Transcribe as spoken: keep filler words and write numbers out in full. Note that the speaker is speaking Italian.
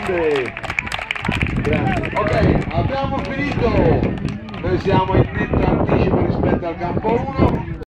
grande, grande. Ok, abbiamo finito, noi siamo in netto anticipo rispetto al campo uno.